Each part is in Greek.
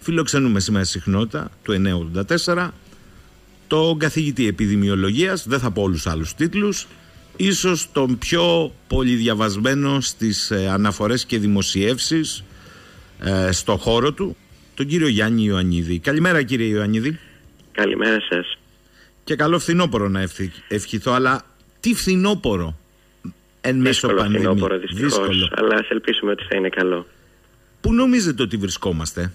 Φιλοξενούμε σήμερα συχνότητα του 984 τον καθηγητή επιδημιολογίας, δεν θα πω όλους άλλους τίτλους, ίσως τον πιο πολυδιαβασμένο στις αναφορές και δημοσιεύσεις στο χώρο του, τον κύριο Γιάννη Ιωαννίδη. Καλημέρα κύριε Ιωαννίδη. Καλημέρα σας. Και καλό φθινόπωρο να ευχηθώ, αλλά τι φθινόπωρο εν μέσω πανδημία? Φθινόπωρο δυστυχώς, αλλά ας ελπίσουμε ότι θα είναι καλό. Πού νομίζετε ότι βρισκόμαστε?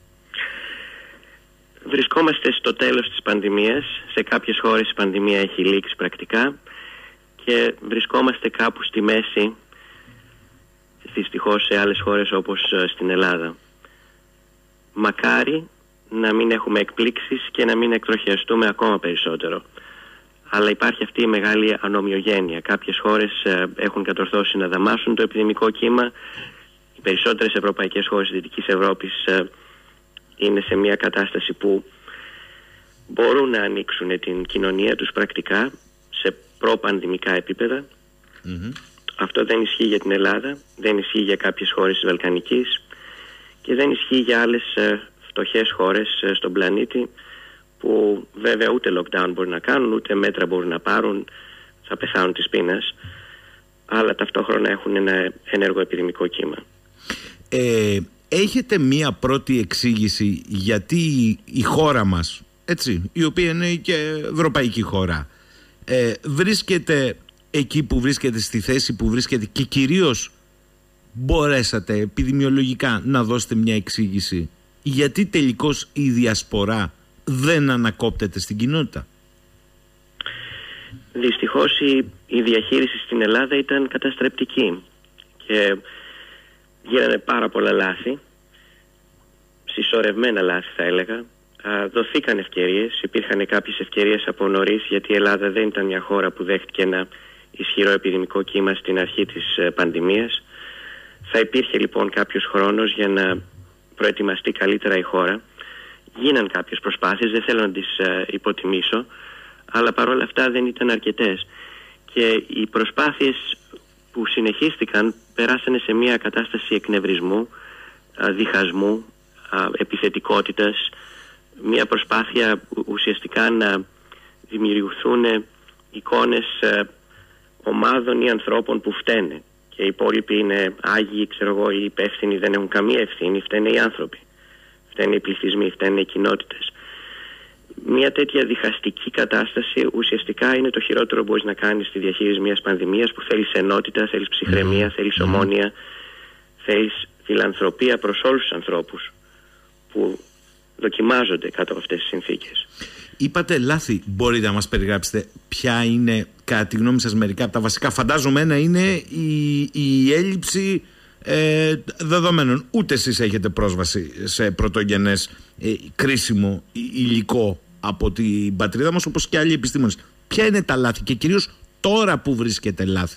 Βρισκόμαστε στο τέλος της πανδημίας. Σε κάποιες χώρες η πανδημία έχει λήξει πρακτικά και βρισκόμαστε κάπου στη μέση, δυστυχώς, σε άλλες χώρες όπως στην Ελλάδα. Μακάρι να μην έχουμε εκπλήξεις και να μην εκτροχιαστούμε ακόμα περισσότερο. Αλλά υπάρχει αυτή η μεγάλη ανομοιογένεια. Κάποιες χώρες έχουν κατορθώσει να δαμάσουν το επιδημικό κύμα. Οι περισσότερες ευρωπαϊκές χώρες της Δυτικής Ευρώπης είναι σε μια κατάσταση που μπορούν να ανοίξουν την κοινωνία τους πρακτικά σε προπανδημικά επίπεδα. Αυτό δεν ισχύει για την Ελλάδα, δεν ισχύει για κάποιες χώρες της Βαλκανικής και δεν ισχύει για άλλες φτωχές χώρες στον πλανήτη, που βέβαια ούτε lockdown μπορεί να κάνουν, ούτε μέτρα μπορούν να πάρουν, θα πεθάνουν της πείνας, αλλά ταυτόχρονα έχουν ένα ενεργό επιδημικό κύμα. Έχετε μία πρώτη εξήγηση γιατί η χώρα μας, έτσι, η οποία είναι και ευρωπαϊκή χώρα, βρίσκεται εκεί που βρίσκεται, στη θέση που βρίσκεται, και κυρίως μπορέσατε επιδημιολογικά να δώσετε μια εξήγηση γιατί τελικώς η διασπορά δεν ανακόπτεται στην κοινότητα? Δυστυχώς η διαχείριση στην Ελλάδα ήταν καταστρεπτική και γίνανε πάρα πολλά λάθη, συσσωρευμένα λάθη θα έλεγα. Δοθήκαν ευκαιρίες, υπήρχαν κάποιες ευκαιρίες από νωρίς, γιατί η Ελλάδα δεν ήταν μια χώρα που δέχτηκε ένα ισχυρό επιδημικό κύμα στην αρχή της πανδημίας. Θα υπήρχε λοιπόν κάποιος χρόνος για να προετοιμαστεί καλύτερα η χώρα. Γίναν κάποιες προσπάθειες, δεν θέλω να τις υποτιμήσω, αλλά παρόλα αυτά δεν ήταν αρκετές. Και οι προσπάθειες που συνεχίστηκαν περάσανε σε μια κατάσταση εκνευρισμού, διχασμού, επιθετικότητας, μια προσπάθεια ουσιαστικά να δημιουργηθούν εικόνες ομάδων ή ανθρώπων που φταίνε και οι υπόλοιποι είναι άγιοι, οι υπεύθυνοι δεν έχουν καμία ευθύνη, φταίνε οι άνθρωποι, φταίνε οι πληθυσμοί, φταίνε οι κοινότητες. Μια τέτοια διχαστική κατάσταση ουσιαστικά είναι το χειρότερο που μπορείς να κάνεις στη διαχείριση μιας πανδημίας, που θέλεις ενότητα, θέλεις ψυχραιμία, θέλεις ομόνοια, θέλεις φιλανθρωπία προς όλους τους ανθρώπους που δοκιμάζονται κάτω από αυτές τις συνθήκες. Είπατε λάθη. Μπορείτε να μας περιγράψετε ποια είναι, κατά τη γνώμη σας, μερικά από τα βασικά? Φαντάζομαι ένα είναι η έλλειψη δεδομένων. Ούτε εσείς έχετε πρόσβαση σε πρωτογενές κρίσιμο υλικό από την πατρίδα μας, όπως και άλλοι επιστήμονες. Ποια είναι τα λάθη και κυρίως τώρα που βρίσκεται λάθη?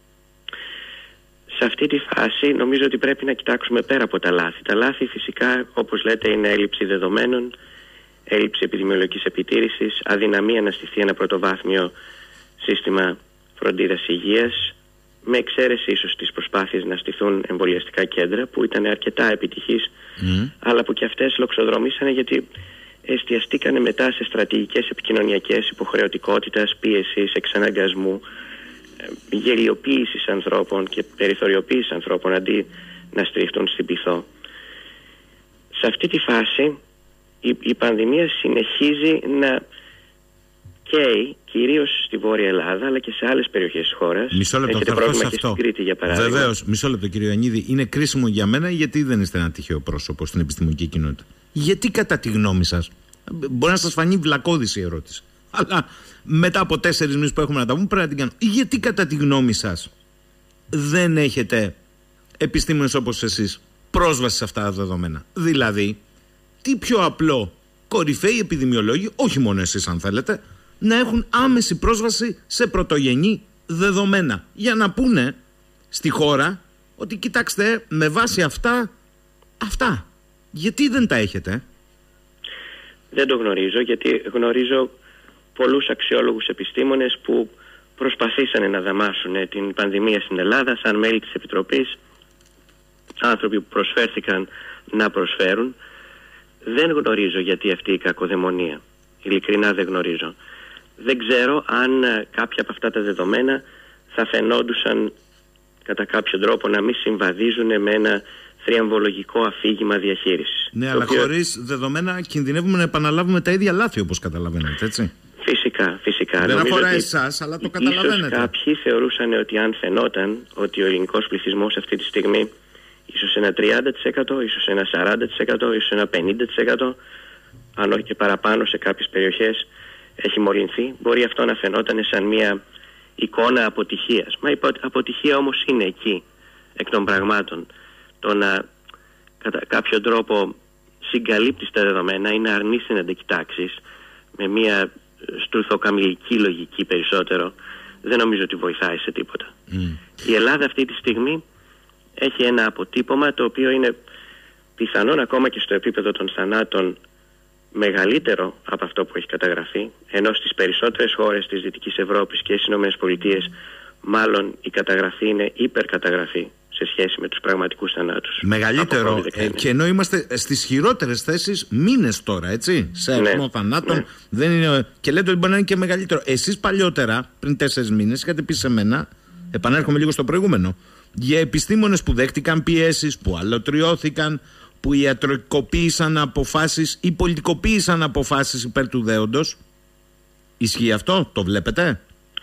Σε αυτή τη φάση νομίζω ότι πρέπει να κοιτάξουμε πέρα από τα λάθη. Τα λάθη φυσικά, όπως λέτε, είναι έλλειψη δεδομένων, έλλειψη επιδημιολογικής επιτήρησης, αδυναμία να στηθεί ένα πρωτοβάθμιο σύστημα φροντίδας υγείας, με εξαίρεση ίσως τις προσπάθειες να στηθούν εμβολιαστικά κέντρα που ήταν αρκετά επιτυχείς, αλλά που και αυτές λοξοδρομήσανε γιατί εστιαστήκανε μετά σε στρατηγικές επικοινωνιακές υποχρεωτικότητας, πίεσης, εξαναγκασμού, γελιοποίησης ανθρώπων και περιθωριοποίησης ανθρώπων αντί να στηριχτούν στην πειθό. Σε αυτή τη φάση η πανδημία συνεχίζει να καίει κυρίως στη Βόρεια Ελλάδα αλλά και σε άλλες περιοχές της χώρας. Μισό λεπτό, έχετε πρόβλημα και στην Κρήτη για παράδειγμα. Βεβαίως, μισό λεπτό κύριε Ιωαννίδη. Είναι κρίσιμο για μένα γιατί δεν είστε ένα τυχαίο πρόσωπο στην επιστημονική κοινότητα. Γιατί κατά τη γνώμη σας, μπορεί να σας φανεί βλακώδης η ερώτηση, αλλά μετά από 4 μήνες που έχουμε να τα πούμε πρέπει να την κάνω. Γιατί κατά τη γνώμη σας δεν έχετε επιστήμονες όπως εσείς πρόσβαση σε αυτά τα δεδομένα? Δηλαδή, τι πιο απλό, κορυφαίοι επιδημιολόγοι, όχι μόνο εσείς αν θέλετε, να έχουν άμεση πρόσβαση σε πρωτογενή δεδομένα για να πούνε στη χώρα ότι κοιτάξτε, με βάση αυτά. Γιατί δεν τα έχετε? Δεν το γνωρίζω, γιατί γνωρίζω πολλούς αξιόλογους επιστήμονες που προσπαθήσανε να δαμάσουν την πανδημία στην Ελλάδα σαν μέλη της Επιτροπής, άνθρωποι που προσφέρθηκαν να προσφέρουν. Δεν γνωρίζω γιατί αυτή η κακοδαιμονία. Ειλικρινά δεν γνωρίζω. Δεν ξέρω αν κάποια από αυτά τα δεδομένα θα φαινόντουσαν κατά κάποιο τρόπο να μην συμβαδίζουν με ένα θριαμβολογικό αφήγημα διαχείρισης. Ναι, αλλά χωρίς δεδομένα κινδυνεύουμε να επαναλάβουμε τα ίδια λάθη, όπως καταλαβαίνετε, έτσι. Φυσικά. Δεν αφορά εσάς, αλλά το καταλαβαίνετε. Ίσως κάποιοι θεωρούσαν ότι αν φαινόταν ότι ο ελληνικός πληθυσμός αυτή τη στιγμή ίσως ένα 30%, ίσως ένα 40%, ίσως ένα 50%, αν όχι και παραπάνω σε κάποιες περιοχές έχει μολυνθεί, μπορεί αυτό να φαινόταν σαν μια εικόνα αποτυχίας. Μα η αποτυχία όμως είναι εκεί, εκ των πραγμάτων. Το να κατά κάποιο τρόπο συγκαλύπτεις τα δεδομένα ή να αρνείσαι να τα κοιτάξεις με μια στρουθοκαμιλική λογική περισσότερο, δεν νομίζω ότι βοηθάει σε τίποτα. Η Ελλάδα αυτή τη στιγμή έχει ένα αποτύπωμα το οποίο είναι πιθανόν ακόμα και στο επίπεδο των θανάτων μεγαλύτερο από αυτό που έχει καταγραφεί, ενώ στις περισσότερες χώρες της Δυτικής Ευρώπης και στις ΗΠΑ μάλλον η καταγραφή είναι υπερκαταγραφή σε σχέση με τους πραγματικούς θανάτους. Μεγαλύτερο, και ενώ είμαστε στις χειρότερες θέσεις μήνες τώρα, έτσι, σε αριθμό θανάτων, ναι. Δεν είναι, και λέτε ότι μπορεί να είναι και μεγαλύτερο. Εσείς παλιότερα, πριν 4 μήνες, είχατε πει σε μένα, επανέρχομαι λίγο στο προηγούμενο, για επιστήμονες που δέχτηκαν πιέσεις, που αλωτριώθηκαν, που ιατρικοποίησαν αποφάσεις ή πολιτικοποίησαν αποφάσεις υπέρ του δέοντος. Ισχύει αυτό, το βλέπετε?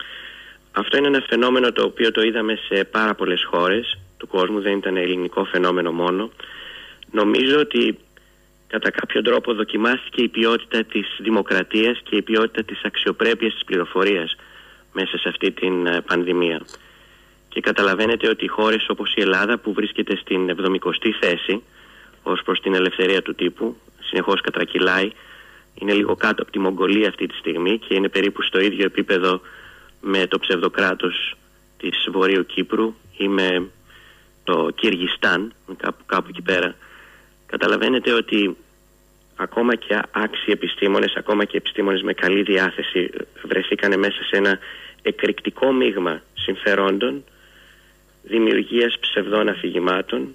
Αυτό είναι ένα φαινόμενο το οποίο το είδαμε σε πάρα πολλές χώρες του κόσμου, δεν ήταν ελληνικό φαινόμενο μόνο. Νομίζω ότι κατά κάποιο τρόπο δοκιμάστηκε η ποιότητα της δημοκρατίας και η ποιότητα της αξιοπρέπειας της πληροφορίας μέσα σε αυτή την πανδημία. Και καταλαβαίνετε ότι χώρες όπως η Ελλάδα, που βρίσκεται στην 70η θέση ως προς την ελευθερία του τύπου, συνεχώς κατρακυλάει, είναι λίγο κάτω από τη Μογγολία αυτή τη στιγμή και είναι περίπου στο ίδιο επίπεδο με το ψευδοκράτος της Βορείου Κύπρου ή με το Κυργιστάν, κάπου εκεί πέρα. Καταλαβαίνετε ότι ακόμα και άξιοι επιστήμονες, ακόμα και επιστήμονες με καλή διάθεση βρεθήκανε μέσα σε ένα εκρηκτικό μείγμα συμφερόντων, δημιουργίας ψευδών αφηγημάτων,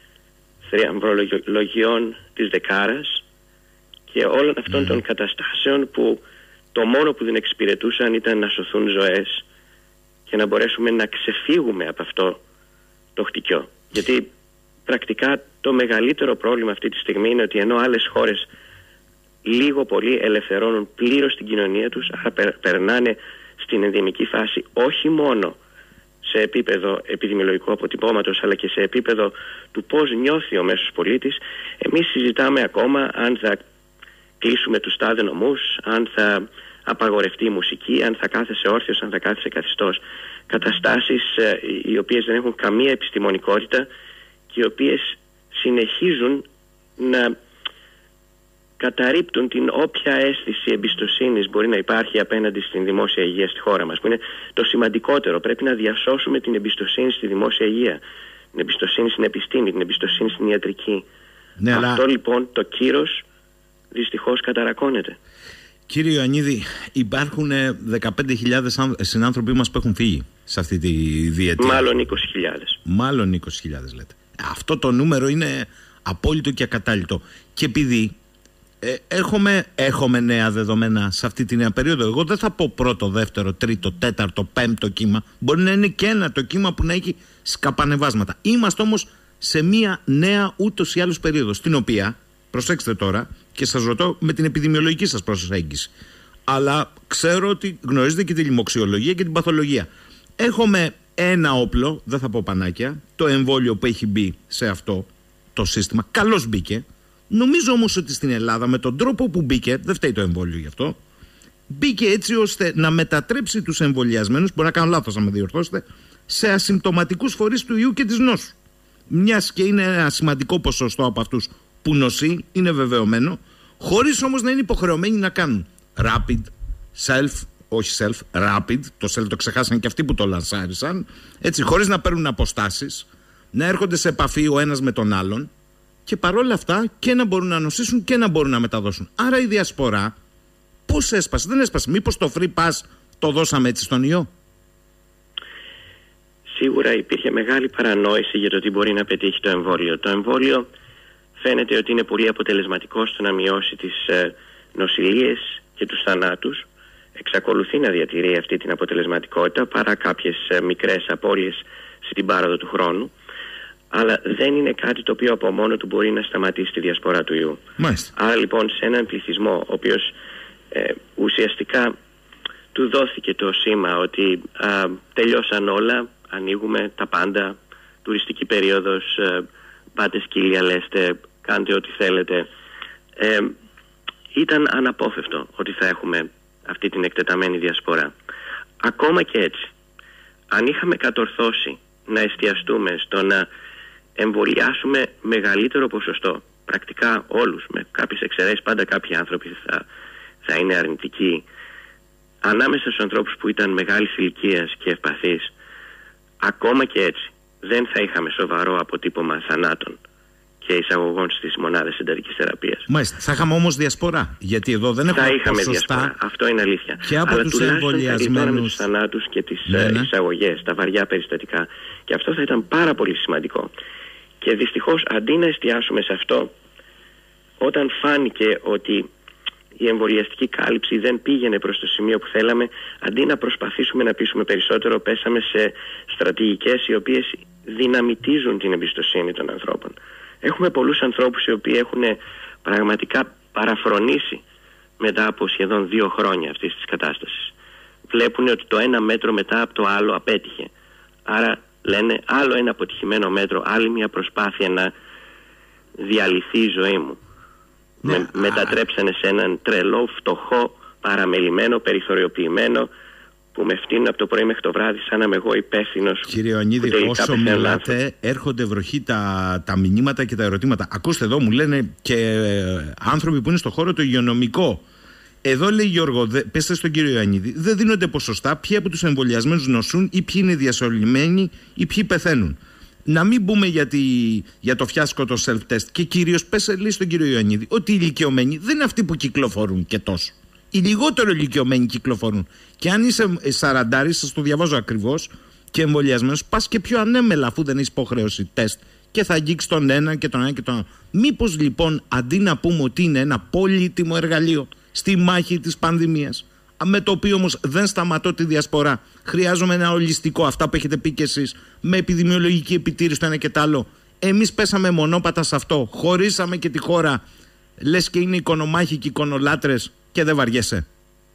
θριαμβολογιών της δεκάρας και όλων αυτών των καταστάσεων που το μόνο που δεν εξυπηρετούσαν ήταν να σωθούν ζωές και να μπορέσουμε να ξεφύγουμε από αυτό το χτυκιό. Γιατί πρακτικά το μεγαλύτερο πρόβλημα αυτή τη στιγμή είναι ότι ενώ άλλες χώρες λίγο πολύ ελευθερώνουν πλήρως την κοινωνία τους, άρα περνάνε στην ενδημική φάση όχι μόνο σε επίπεδο επιδημιολογικού αποτυπώματος αλλά και σε επίπεδο του πώς νιώθει ο μέσος πολίτης, εμείς συζητάμε ακόμα αν θα κλείσουμε τους τάδε νομούς, αν θα απαγορευτεί η μουσική, αν θα κάθεσαι όρθιος, αν θα κάθεσαι καθιστός. Καταστάσεις οι οποίες δεν έχουν καμία επιστημονικότητα και οι οποίες συνεχίζουν να καταρρίπτουν την όποια αίσθηση εμπιστοσύνης μπορεί να υπάρχει απέναντι στην δημόσια υγεία στη χώρα μας, που είναι το σημαντικότερο. Πρέπει να διασώσουμε την εμπιστοσύνη στη δημόσια υγεία, την εμπιστοσύνη στην επιστήμη, την εμπιστοσύνη στην ιατρική. Ναι, αυτό λοιπόν το κύρος δυστυχώς καταρακώνεται. Κύριε Ιωαννίδη, υπάρχουν 15.000 συνάνθρωποι μας που έχουν φύγει σε αυτή τη διετία. Μάλλον 20.000. Μάλλον 20.000 λέτε. Αυτό το νούμερο είναι απόλυτο και ακατάλητο. Και επειδή έχουμε νέα δεδομένα σε αυτή τη νέα περίοδο, εγώ δεν θα πω πρώτο, δεύτερο, τρίτο, τέταρτο, πέμπτο κύμα. Μπορεί να είναι και ένα το κύμα που να έχει σκαπανεβάσματα. Είμαστε όμως σε μια νέα ούτως ή άλλως περίοδο, στην οποία, προσέξτε τώρα, και σας ρωτώ με την επιδημιολογική σας προσέγγιση, αλλά ξέρω ότι γνωρίζετε και τη λοιμοξιολογία και την παθολογία. Έχουμε ένα όπλο, δεν θα πω πανάκια, το εμβόλιο που έχει μπει σε αυτό το σύστημα. Καλώς μπήκε. Νομίζω όμως ότι στην Ελλάδα με τον τρόπο που μπήκε, δεν φταίει το εμβόλιο γι' αυτό, μπήκε έτσι ώστε να μετατρέψει τους εμβολιασμένους, μπορεί να κάνω λάθος να με διορθώσετε, σε ασυμπτωματικούς φορείς του ιού και της νόσου. Μιας και είναι ένα σημαντικό ποσοστό από αυτούς που νοσεί, είναι βεβαιωμένο, χωρίς όμως να είναι υποχρεωμένοι να κάνουν rapid, rapid, το self το ξεχάσαν και αυτοί που το λανσάρισαν, έτσι, χωρίς να παίρνουν αποστάσεις, να έρχονται σε επαφή ο ένας με τον άλλον και παρόλα αυτά και να μπορούν να νοσήσουν και να μπορούν να μεταδώσουν. Άρα η διασπορά πώς έσπασε? Δεν έσπασε. Μήπως το free pass το δώσαμε έτσι στον ιό? Σίγουρα υπήρχε μεγάλη παρανόηση για το τι μπορεί να πετύχει το εμβόλιο. Το εμβόλιο φαίνεται ότι είναι πολύ αποτελεσματικό στο να μειώσει τις νοσηλίες και τους θανάτους. Εξακολουθεί να διατηρεί αυτή την αποτελεσματικότητα παρά κάποιες μικρές απώλειες στην πάροδο του χρόνου, αλλά δεν είναι κάτι το οποίο από μόνο του μπορεί να σταματήσει τη διασπορά του ιού. Μάλιστα. Άρα λοιπόν σε έναν πληθυσμό ο οποίος ουσιαστικά του δόθηκε το σήμα ότι τελειώσαν όλα, ανοίγουμε τα πάντα, τουριστική περίοδος, πάτε σκύλια, λέστε, κάντε ό,τι θέλετε, ήταν αναπόφευκτο ότι θα έχουμε αυτή την εκτεταμένη διασπορά. Ακόμα και έτσι, αν είχαμε κατορθώσει να εστιαστούμε στο να εμβολιάσουμε μεγαλύτερο ποσοστό, πρακτικά όλους, με κάποιες εξαιρέσεις, πάντα κάποιοι άνθρωποι θα είναι αρνητικοί, ανάμεσα στους ανθρώπους που ήταν μεγάλης ηλικίας και ευπαθείς, ακόμα και έτσι δεν θα είχαμε σοβαρό αποτύπωμα θανάτων και εισαγωγών στις μονάδες εντατικής θεραπείας. Μάλιστα. Θα είχαμε όμως διασπορά, γιατί εδώ δεν έχουμε ποσοστά. Διασπορά. Αυτό είναι αλήθεια. Και από τους εμβολιασμένους, τους θανάτους και τις εισαγωγές, τα βαριά περιστατικά. Και αυτό θα ήταν πάρα πολύ σημαντικό. Και δυστυχώς αντί να εστιάσουμε σε αυτό, όταν φάνηκε ότι η εμβολιαστική κάλυψη δεν πήγαινε προς το σημείο που θέλαμε, αντί να προσπαθήσουμε να πείσουμε περισσότερο, πέσαμε σε στρατηγικές οι οποίες δυναμητίζουν την εμπιστοσύνη των ανθρώπων. Έχουμε πολλούς ανθρώπους οι οποίοι έχουν πραγματικά παραφρονήσει μετά από σχεδόν 2 χρόνια αυτής της κατάστασης. Βλέπουν ότι το ένα μέτρο μετά από το άλλο απέτυχε. Άρα λένε άλλο ένα αποτυχημένο μέτρο, άλλη μια προσπάθεια να διαλυθεί η ζωή μου. Μετατρέψανε σε έναν τρελό, φτωχό, παραμελημένο, περιθωριοποιημένο, που με φτύνουν από το πρωί μέχρι το βράδυ σαν να είμαι εγώ υπεύθυνος. Κύριε Ιωαννίδη, όσο μιλάτε έρχονται βροχή τα μηνύματα και τα ερωτήματα. Ακούστε εδώ, μου λένε και άνθρωποι που είναι στο χώρο το υγειονομικό. Εδώ λέει Γιώργο, πέστε στον κύριο Ιωαννίδη, δεν δίνονται ποσοστά ποιοι από τους εμβολιασμένους νοσούν ή ποιοι είναι διασωλημένοι ή ποιοι πεθαίνουν. Να μην πούμε για το φιάσκο το self-test. Και κυρίως πέσε λέει στον κύριο Ιωαννίδη ότι οι ηλικιωμένοι δεν είναι αυτοί που κυκλοφορούν και τόσο. Οι λιγότερο ηλικιωμένοι κυκλοφορούν. Και αν είσαι 40, σας το διαβάζω ακριβώς, και εμβολιασμένος, πας και πιο ανέμελα αφού δεν έχεις υποχρέωση τεστ. Και θα αγγίξει τον ένα και τον ένα και τον άλλο. Μήπως λοιπόν αντί να πούμε ότι είναι ένα πολύτιμο εργαλείο στη μάχη της πανδημίας, με το οποίο όμως δεν σταματώ τη διασπορά, χρειάζομαι ένα ολιστικό, αυτά που έχετε πει κι εσείς, με επιδημιολογική επιτήρηση το ένα και το άλλο. Εμείς πέσαμε μονόπατα σε αυτό, χωρίσαμε και τη χώρα, λες και είναι οικονομάχοι και εικονολάτρες και δεν βαριέσαι.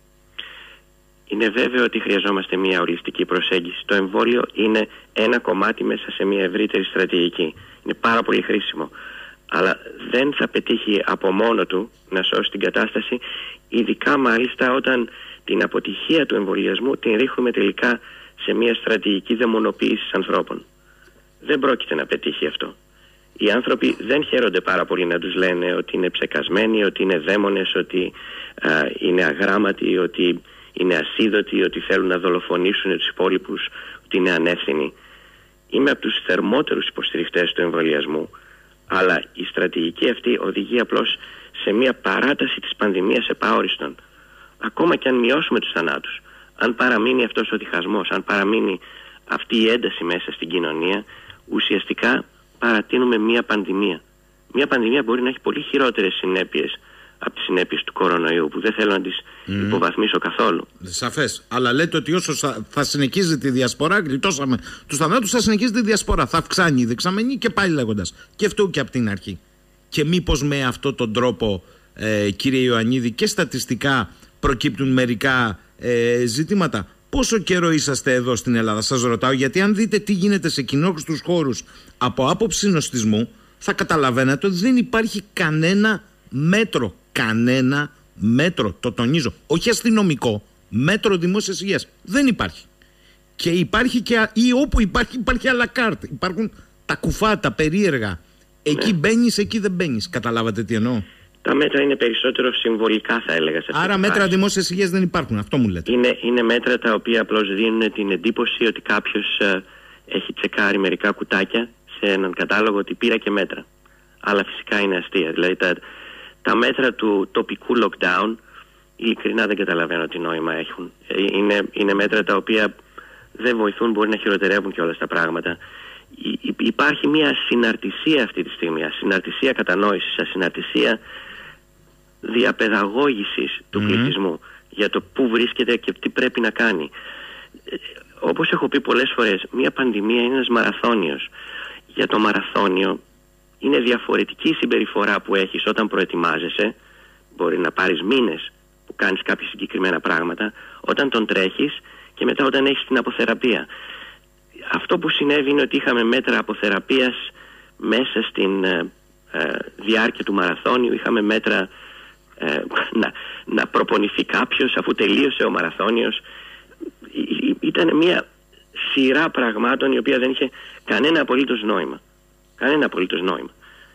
Είναι βέβαιο ότι χρειαζόμαστε μια ολιστική προσέγγιση. Το εμβόλιο είναι ένα κομμάτι μέσα σε μια ευρύτερη στρατηγική. Είναι πάρα πολύ χρήσιμο. Αλλά δεν θα πετύχει από μόνο του να σώσει την κατάσταση, ειδικά μάλιστα όταν την αποτυχία του εμβολιασμού την ρίχνουμε τελικά σε μια στρατηγική δαιμονοποίηση ανθρώπων. Δεν πρόκειται να πετύχει αυτό. Οι άνθρωποι δεν χαίρονται πάρα πολύ να τους λένε ότι είναι ψεκασμένοι, ότι είναι δαίμονες, ότι είναι αγράμματοι, ότι είναι ασίδωτοι, ότι θέλουν να δολοφονήσουν τους υπόλοιπους, ότι είναι ανεύθυνοι. Είμαι από τους θερμότερους υποστηριχτές του εμβολιασμού, αλλά η στρατηγική αυτή οδηγεί απλώς σε μια παράταση της πανδημίας επαόριστον. Ακόμα και αν μειώσουμε τους θανάτους, αν παραμείνει αυτός ο διχασμός, αν παραμείνει αυτή η ένταση μέσα στην κοινωνία, ουσιαστικά παρατείνουμε μια πανδημία. Μια πανδημία μπορεί να έχει πολύ χειρότερες συνέπειες από τις συνέπειες του κορονοϊού, που δεν θέλω να τις υποβαθμίσω καθόλου. Σαφές. Αλλά λέτε ότι όσο θα συνεχίζει τη διασπορά, γλιτώσαμε τους θανάτους, θα συνεχίζει τη διασπορά. Θα αυξάνει η δεξαμενή και πάλι λέγοντας. Και αυτό και από την αρχή. Και μήπως με αυτόν τον τρόπο, κύριε Ιωαννίδη, και στατιστικά προκύπτουν μερικά ζητήματα. Πόσο καιρό είσαστε εδώ στην Ελλάδα, σας ρωτάω, γιατί αν δείτε τι γίνεται σε κοινόχρηστους χώρους από άποψη νοστισμού, θα καταλαβαίνετε ότι δεν υπάρχει κανένα μέτρο. Κανένα μέτρο, το τονίζω. Όχι αστυνομικό, μέτρο δημόσιας υγείας. Δεν υπάρχει. Και υπάρχει ή όπου υπάρχει à la carte. Υπάρχουν τα κουφά, τα περίεργα. Εκεί μπαίνεις, εκεί δεν μπαίνεις. Καταλάβατε τι εννοώ? Τα μέτρα είναι περισσότερο συμβολικά, θα έλεγα. Άρα μέτρα δημόσιας υγείας δεν υπάρχουν, αυτό μου λέτε? Είναι μέτρα τα οποία απλώς δίνουν την εντύπωση ότι κάποιος έχει τσεκάρει μερικά κουτάκια σε έναν κατάλογο ότι πήρα και μέτρα. Αλλά φυσικά είναι αστεία. Δηλαδή τα μέτρα του τοπικού lockdown, ειλικρινά δεν καταλαβαίνω τι νόημα έχουν. Είναι μέτρα τα οποία δεν βοηθούν, μπορεί να χειροτερεύουν και όλα τα πράγματα. Υπάρχει μια ασυναρτησία αυτή τη στιγμή, ασυναρτησία κατανόησης, ασυναρτησία διαπαιδαγώγησης του πληθυσμού για το πού βρίσκεται και τι πρέπει να κάνει. Όπως έχω πει πολλές φορές, μια πανδημία είναι ένας μαραθώνιος. Για το μαραθώνιο είναι διαφορετική η συμπεριφορά που έχεις όταν προετοιμάζεσαι. Μπορεί να πάρεις μήνες που κάνεις κάποια συγκεκριμένα πράγματα, όταν τον τρέχεις και μετά όταν έχεις την αποθεραπεία. Αυτό που συνέβη είναι ότι είχαμε μέτρα αποθεραπείας μέσα στην διάρκεια του μαραθώνιου. Είχαμε μέτρα να προπονηθεί κάποιος αφού τελείωσε ο μαραθώνιος. Ήταν μια σειρά πραγμάτων η οποία δεν είχε κανένα απολύτως νόημα. Κανένα απολύτως νόημα.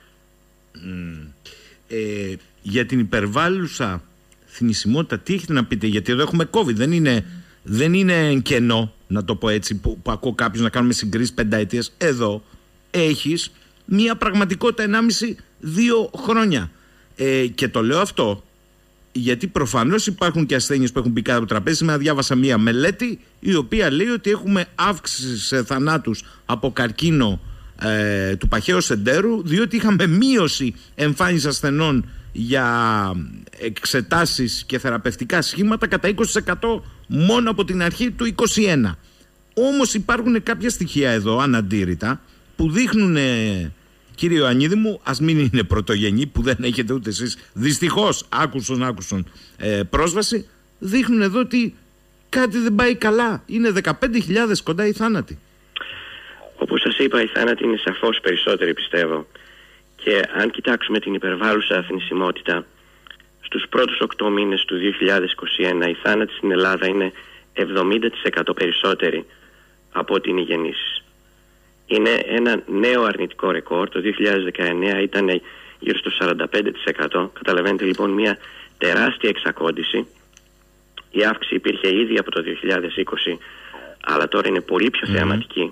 Για την υπερβάλλουσα θνησιμότητα τι έχετε να πείτε? Γιατί εδώ έχουμε COVID, δεν είναι κενό, να το πω έτσι, που ακούω κάποιους να κάνουμε συγκρίσεις πενταετίας. Εδώ έχεις μια πραγματικότητα 1,5-2 χρόνια. Και το λέω αυτό γιατί προφανώς υπάρχουν και ασθένειες που έχουν μπει κάτω από το τραπέζι. Σήμερα διάβασα μια μελέτη η οποία λέει ότι έχουμε αύξηση σε θανάτους από καρκίνο του παχαίου εντέρου, διότι είχαμε μείωση εμφάνισης ασθενών για εξετάσεις και θεραπευτικά σχήματα κατά 20% μόνο από την αρχή του 2021. Όμως υπάρχουν κάποια στοιχεία εδώ αναντήρητα που δείχνουν, κύριε Ιωαννίδη μου, ας μην είναι πρωτογενή που δεν έχετε ούτε εσείς δυστυχώς άκουσον πρόσβαση, δείχνουν εδώ ότι κάτι δεν πάει καλά. Είναι 15.000 κοντά οι θάνατοι. Όπως σας είπα, οι θάνατοι είναι σαφώς περισσότεροι, πιστεύω. Και αν κοιτάξουμε την υπερβάλλουσα θνησιμότητα, στους πρώτους 8 μήνες του 2021 οι θάνατοι στην Ελλάδα είναι 70% περισσότεροι από ό,τι είναι οι γεννήσεις. Είναι ένα νέο αρνητικό ρεκόρ. Το 2019 ήταν γύρω στο 45%. Καταλαβαίνετε λοιπόν μια τεράστια εξακόντηση. Η αύξηση υπήρχε ήδη από το 2020, αλλά τώρα είναι πολύ πιο θεαματική.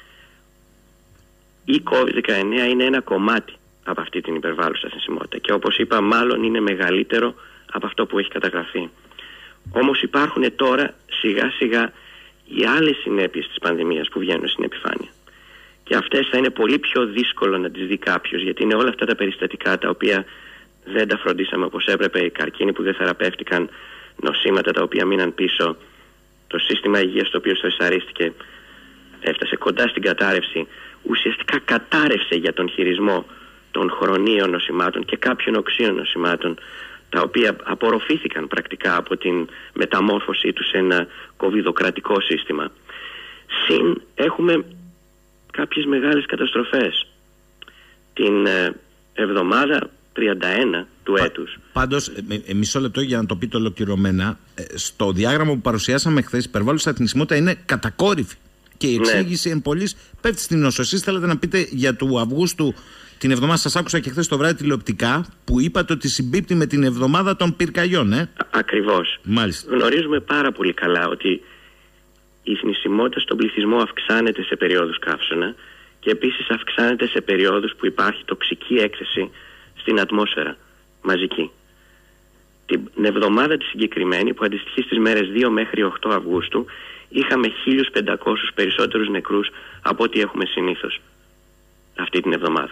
Η COVID-19 είναι ένα κομμάτι από αυτή την υπερβάλλουσα θνησιμότητα και όπως είπα μάλλον είναι μεγαλύτερο από αυτό που έχει καταγραφεί. Όμως υπάρχουν τώρα σιγά σιγά οι άλλες συνέπειες της πανδημίας που βγαίνουν στην επιφάνεια. Και αυτές θα είναι πολύ πιο δύσκολο να τις δει κάποιος, γιατί είναι όλα αυτά τα περιστατικά τα οποία δεν τα φροντίσαμε όπως έπρεπε, οι καρκίνοι που δεν θεραπεύτηκαν, νοσήματα τα οποία μείναν πίσω, το σύστημα υγείας το οποίο στρεσαρίστηκε, έφτασε κοντά στην κατάρρευση, ουσιαστικά κατάρρευσε για τον χειρισμό των χρονίων νοσημάτων και κάποιων οξύων νοσημάτων, τα οποία απορροφήθηκαν πρακτικά από την μεταμόρφωσή τους σε ένα κοβιδοκρατικό σύστημα. Συν έχουμε κάποιες μεγάλες καταστροφές. Την εβδομάδα 31 του έτους. Πάντως, μισό λεπτό για να το πείτε ολοκληρωμένα. Στο διάγραμμα που παρουσιάσαμε χθες, η υπερβάλλουσα θνησιμότητα είναι κατακόρυφη. Και η εξήγηση εν πολλής πέφτει στην νόσο. Εσείς θέλετε να πείτε για του Αυγούστου την εβδομάδα, σας άκουσα και χθες το βράδυ τηλεοπτικά, που είπατε ότι συμπίπτει με την εβδομάδα των πυρκαγιών, Ακριβώς. Μάλιστα. Γνωρίζουμε πάρα πολύ καλά ότι η θνησιμότητα στον πληθυσμό αυξάνεται σε περιόδους καύσωνα και επίσης αυξάνεται σε περιόδους που υπάρχει τοξική έκθεση στην ατμόσφαιρα, μαζική. Την εβδομάδα τη συγκεκριμένη, που αντιστοιχεί στις μέρες 2 μέχρι 8 Αυγούστου, είχαμε 1.500 περισσότερους νεκρούς από ό,τι έχουμε συνήθως αυτή την εβδομάδα.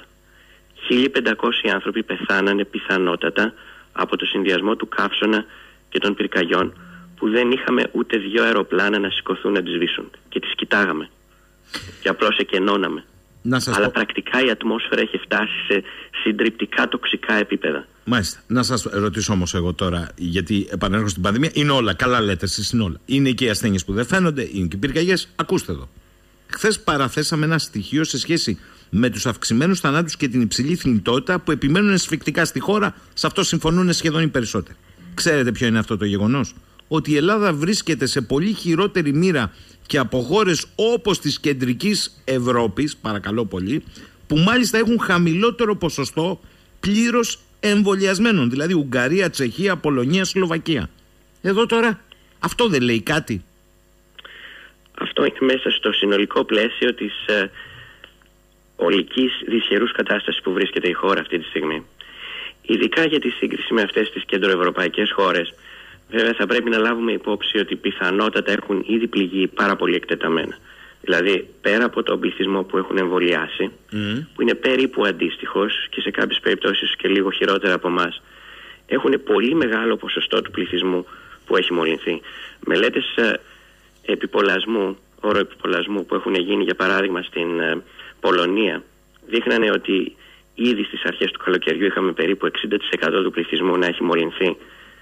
1.500 άνθρωποι πεθάνανε πιθανότατα από το συνδυασμό του καύσωνα και των πυρκαγιών, που δεν είχαμε ούτε 2 αεροπλάνα να σηκωθούν να τις σβήσουν και τις κοιτάγαμε και απλώς εκενώναμε. Αλλά πρακτικά η ατμόσφαιρα έχει φτάσει σε συντριπτικά τοξικά επίπεδα. Μάλιστα. Να σας ρωτήσω όμως εγώ τώρα, γιατί επανέρχομαι στην πανδημία, είναι όλα, καλά λέτε εσείς, είναι όλα. Είναι και οι ασθένειες που δεν φαίνονται, είναι και οι πυρκαγιές. Ακούστε εδώ. Χθες παραθέσαμε ένα στοιχείο σε σχέση με τους αυξημένους θανάτους και την υψηλή θνητότητα που επιμένουν σφιχτικά στη χώρα. Σε αυτό συμφωνούν σχεδόν οι περισσότεροι. Ξέρετε ποιο είναι αυτό το γεγονός? Ότι η Ελλάδα βρίσκεται σε πολύ χειρότερη μοίρα και από χώρες όπως της κεντρικής Ευρώπης, παρακαλώ πολύ, που μάλιστα έχουν χαμηλότερο ποσοστό πλήρως εμβολιασμένων, δηλαδή Ουγγαρία, Τσεχία, Πολωνία, Σλοβακία. Εδώ τώρα αυτό δεν λέει κάτι? Αυτό είναι μέσα στο συνολικό πλαίσιο της ολικής δυσχερούς κατάστασης που βρίσκεται η χώρα αυτή τη στιγμή. Ειδικά για τη σύγκριση με αυτές τις κεντροευρωπαϊκές χώρες, βέβαια θα πρέπει να λάβουμε υπόψη ότι πιθανότατα έχουν ήδη πληγεί πάρα πολύ εκτεταμένα. Δηλαδή, πέρα από τον πληθυσμό που έχουν εμβολιάσει, που είναι περίπου αντίστοιχος και σε κάποιες περιπτώσεις και λίγο χειρότερα από εμάς, έχουν πολύ μεγάλο ποσοστό του πληθυσμού που έχει μολυνθεί. Μελέτες επιπολασμού, όρο-επιπολασμού που έχουν γίνει, για παράδειγμα, στην Πολωνία, δείχνανε ότι ήδη στις αρχές του καλοκαιριού είχαμε περίπου 60% του πληθυσμού να έχει μολυνθεί,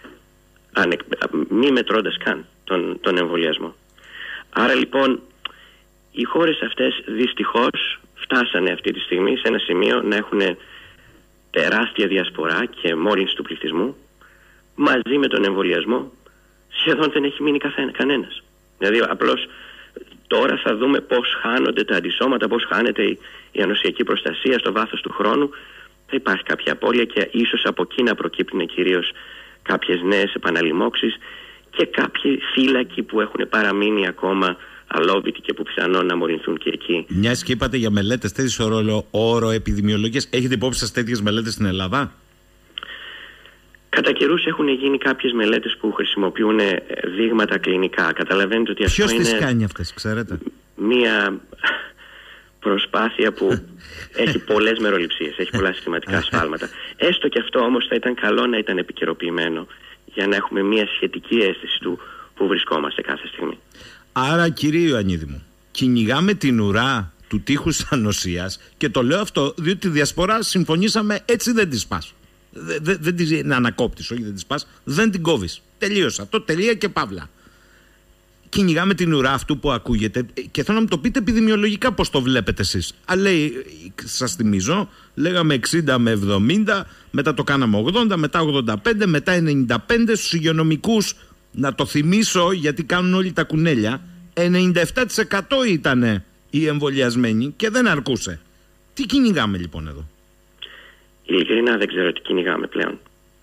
μη μετρώντας καν τον εμβολιασμό. Άρα λοιπόν οι χώρες αυτές δυστυχώς φτάσανε αυτή τη στιγμή σε ένα σημείο να έχουν τεράστια διασπορά και μόλυνση του πληθυσμού. Μαζί με τον εμβολιασμό σχεδόν δεν έχει μείνει κανένας. Δηλαδή απλώς τώρα θα δούμε πώς χάνονται τα αντισώματα, πώς χάνεται η ανοσιακή προστασία στο βάθος του χρόνου. Θα υπάρχει κάποια απώλεια και ίσως από εκεί να προκύπτουν κυρίως κάποιες νέες επαναλημώξεις και κάποιοι φύλακοι που έχουν παραμείνει ακόμα αλόβητοι και που πιθανόν να μολυνθούν και εκεί. Μιας και είπατε για μελέτες, τέτοιες όρο επιδημιολογίες, έχετε υπόψη σας τέτοιες μελέτες στην Ελλάδα? Κατά καιρούς έχουν γίνει κάποιες μελέτες που χρησιμοποιούν δείγματα κλινικά. Καταλαβαίνετε ότι αυτό είναι... Ποιος τις κάνει αυτές, ξέρετε? Μία προσπάθεια που έχει πολλές μεροληψίες, έχει πολλά συστηματικά ασφάλματα. Έστω και αυτό όμως θα ήταν καλό να ήταν επικαιροποιημένο για να έχουμε μία σχετική αίσθηση του που βρισκόμαστε κάθε στιγμή. Άρα, κύριε Ιωαννίδη μου, κυνηγάμε την ουρά του τείχους ανοσίας, και το λέω αυτό διότι τη διασπορά συμφωνήσαμε έτσι δεν τη σπάς. Δεν την ανακόπτεις, όχι δεν τη σπάς, δεν την κόβεις. Τελείωσε αυτό, τελεία και παύλα. Κυνηγάμε την ουρά αυτού που ακούγεται, και θέλω να μου το πείτε επιδημιολογικά πώς το βλέπετε εσείς. Αλλά σας θυμίζω, λέγαμε 60 με 70, μετά το κάναμε 80, μετά 85, μετά 95 στους υγειονομικούς. Να το θυμίσω γιατί κάνουν όλοι τα κουνέλια, 97% ήταν οι εμβολιασμένοι και δεν αρκούσε. Τι κυνηγάμε λοιπόν εδώ? Ειλικρινά δεν ξέρω τι κυνηγάμε πλέον.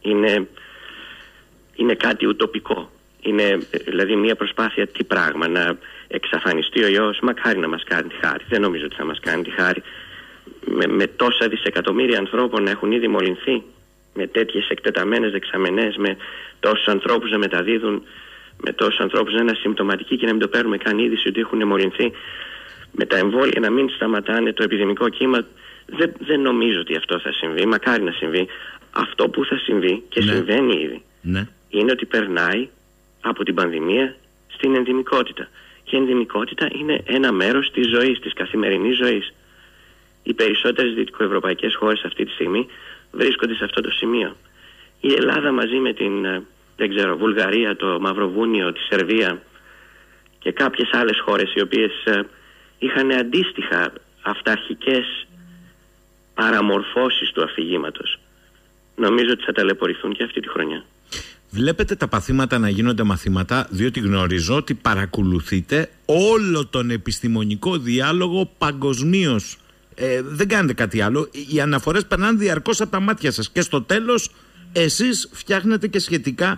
Είναι κάτι ουτοπικό. Είναι δηλαδή μια προσπάθεια, τι πράγμα, να εξαφανιστεί ο ιός? Μακάρι να μας κάνει τη χάρη. Δεν νομίζω ότι θα μας κάνει τη χάρη. Με τόσα δισεκατομμύρια ανθρώπων να έχουν ήδη μολυνθεί, με τέτοιες εκτεταμένες δεξαμενές, με τόσους ανθρώπους να μεταδίδουν, με τόσους ανθρώπους να είναι ασυμπτωματικοί και να μην το παίρνουμε καν είδηση ότι έχουν μολυνθεί, με τα εμβόλια να μην σταματάνε το επιδημικό κύμα, δεν νομίζω ότι αυτό θα συμβεί. Μακάρι να συμβεί. Αυτό που θα συμβεί και συμβαίνει ήδη είναι ότι περνάει από την πανδημία στην ενδημικότητα. Και η ενδημικότητα είναι ένα μέρος της ζωής, της καθημερινής ζωής. Οι περισσότερες δυτικοευρωπαϊκές χώρες αυτή τη στιγμή βρίσκονται σε αυτό το σημείο. Η Ελλάδα μαζί με την Βουλγαρία, το Μαυροβούνιο, τη Σερβία και κάποιες άλλες χώρες οι οποίες είχαν αντίστοιχα αυταρχικές παραμορφώσεις του αφηγήματος, νομίζω ότι θα ταλαιπωρηθούν και αυτή τη χρονιά. Βλέπετε τα παθήματα να γίνονται μαθήματα, διότι γνωρίζω ότι παρακολουθείτε όλο τον επιστημονικό διάλογο παγκοσμίως. Δεν κάνετε κάτι άλλο. Οι αναφορές περνάνε διαρκώς από τα μάτια σας και στο τέλος εσείς φτιάχνετε και σχετικά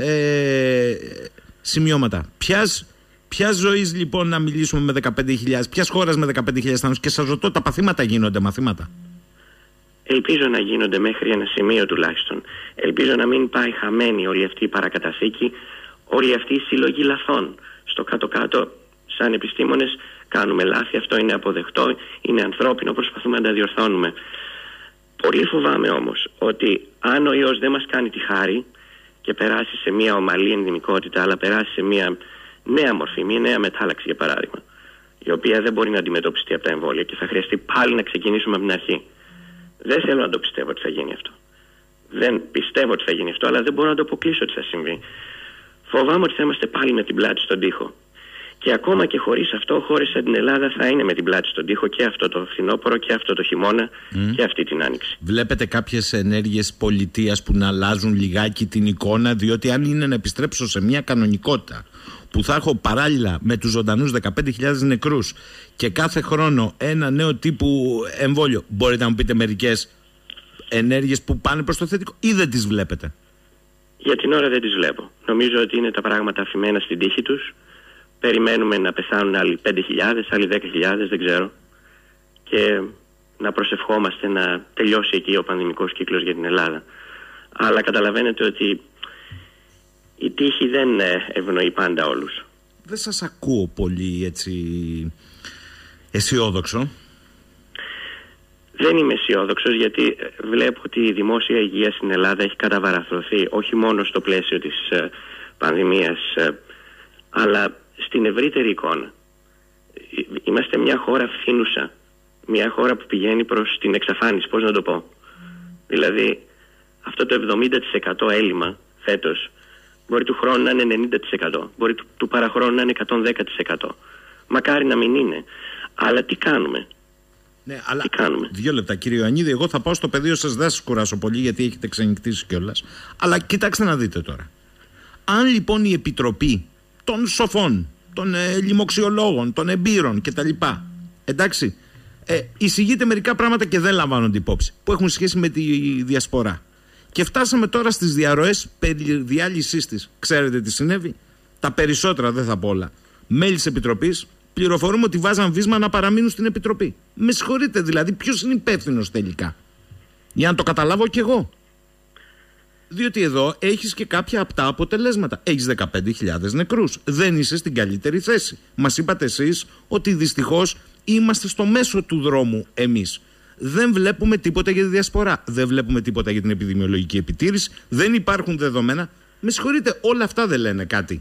σημειώματα. Ποιας ζωής λοιπόν να μιλήσουμε με 15.000, ποιας χώρας με 15.000 θάνατους? Και σας ρωτώ, τα παθήματα γίνονται μαθήματα? Ελπίζω να γίνονται μέχρι ένα σημείο τουλάχιστον. Ελπίζω να μην πάει χαμένη όλη αυτή η παρακαταθήκη, όλη αυτή η συλλογή λαθών. Στο κάτω-κάτω, σαν επιστήμονες, κάνουμε λάθη, αυτό είναι αποδεκτό, είναι ανθρώπινο, προσπαθούμε να τα διορθώνουμε. Πολύ φοβάμαι όμως ότι αν ο ιός δεν μας κάνει τη χάρη και περάσει σε μια ομαλή ενδημικότητα, αλλά περάσει σε μια νέα μορφή, μια νέα μετάλλαξη για παράδειγμα, η οποία δεν μπορεί να αντιμετωπιστεί από τα εμβόλια και θα χρειαστεί πάλι να ξεκινήσουμε από την αρχή. Δεν θέλω να το πιστεύω ότι θα γίνει αυτό. Δεν πιστεύω ότι θα γίνει αυτό, αλλά δεν μπορώ να το αποκλείσω ότι θα συμβεί. Φοβάμαι ότι θα είμαστε πάλι με την πλάτη στον τοίχο. Και ακόμα και χωρίς αυτό, χώρες σαν την Ελλάδα θα είναι με την πλάτη στον τοίχο και αυτό το φθινόπωρο και αυτό το χειμώνα και αυτή την άνοιξη. Βλέπετε κάποιες ενέργειες πολιτείας που να αλλάζουν λιγάκι την εικόνα? Διότι αν είναι να επιστρέψω σε μια κανονικότητα που θα έχω παράλληλα με τους ζωντανούς 15.000 νεκρούς και κάθε χρόνο ένα νέο τύπου εμβόλιο, μπορείτε να μου πείτε μερικές ενέργειες που πάνε προς το θετικό, ή δεν τις βλέπετε? Για την ώρα δεν τις βλέπω. Νομίζω ότι είναι τα πράγματα αφημένα στην τύχη τους. Περιμένουμε να πεθάνουν άλλοι 5.000, άλλοι 10.000, δεν ξέρω. Και να προσευχόμαστε να τελειώσει εκεί ο πανδημικός κύκλος για την Ελλάδα. Αλλά καταλαβαίνετε ότι η τύχη δεν ευνοεί πάντα όλους. δεν σας ακούω πολύ έτσι αισιόδοξο. Δεν είμαι αισιόδοξος, γιατί βλέπω ότι η δημόσια υγεία στην Ελλάδα έχει καταβαραθρωθεί, όχι μόνο στο πλαίσιο της πανδημίας, αλλά στην ευρύτερη εικόνα. Είμαστε μια χώρα φθήνουσα, μια χώρα που πηγαίνει προς την εξαφάνιση, πώς να το πω. Δηλαδή, αυτό το 70% έλλειμμα φέτος μπορεί του χρόνου να είναι 90%, μπορεί του παραχρόνου να είναι 110%. Μακάρι να μην είναι. Αλλά τι κάνουμε? Ναι, αλλά 2 λεπτά, κύριε Ιωαννίδη. Εγώ θα πάω στο πεδίο σας, δεν σας κουράσω πολύ, γιατί έχετε ξενυχτήσει κιόλας. Αλλά κοιτάξτε να δείτε τώρα. Αν λοιπόν η Επιτροπή των σοφών, των λοιμοξιολόγων, των εμπειρών κτλ. Εντάξει, εισηγείται μερικά πράγματα και δεν λαμβάνονται υπόψη, που έχουν σχέση με τη διασπορά. Και φτάσαμε τώρα στις διαρροές περί διάλυσής της. Ξέρετε τι συνέβη? Τα περισσότερα, δεν θα πω όλα, μέλη της Επιτροπής πληροφορούμε ότι βάζαν βίσμα να παραμείνουν στην Επιτροπή. Με συγχωρείτε, δηλαδή, ποιος είναι υπεύθυνος τελικά? Για να το καταλάβω κι εγώ. Διότι εδώ έχεις και κάποια απτά αποτελέσματα. Έχεις 15.000 νεκρούς. Δεν είσαι στην καλύτερη θέση. Μας είπατε εσείς ότι δυστυχώς είμαστε στο μέσο του δρόμου εμείς. Δεν βλέπουμε τίποτα για τη διασπορά. Δεν βλέπουμε τίποτα για την επιδημιολογική επιτήρηση. Δεν υπάρχουν δεδομένα. Με συγχωρείτε, όλα αυτά δεν λένε κάτι.